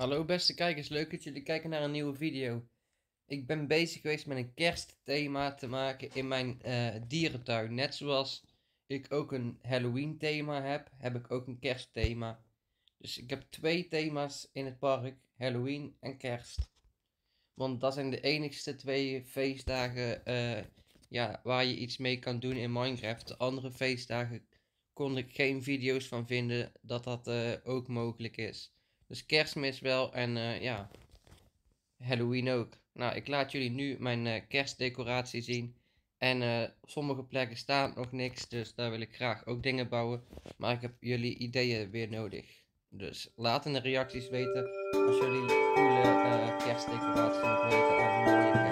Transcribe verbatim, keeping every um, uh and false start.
Hallo beste kijkers, leuk dat jullie kijken naar een nieuwe video. Ik ben bezig geweest met een kerstthema te maken in mijn uh, dierentuin. Net zoals ik ook een Halloween thema heb, heb ik ook een kerstthema. Dus ik heb twee thema's in het park, Halloween en kerst. Want dat zijn de enigste twee feestdagen uh, ja, waar je iets mee kan doen in Minecraft. De andere feestdagen kon ik geen video's van vinden dat dat uh, ook mogelijk is. Dus kerstmis wel en uh, ja, Halloween ook. Nou, ik laat jullie nu mijn uh, kerstdecoratie zien. En uh, op sommige plekken staat nog niks, dus daar wil ik graag ook dingen bouwen. Maar ik heb jullie ideeën weer nodig. Dus laat in de reacties weten als jullie coole uh, kerstdecoraties nog weten en mooie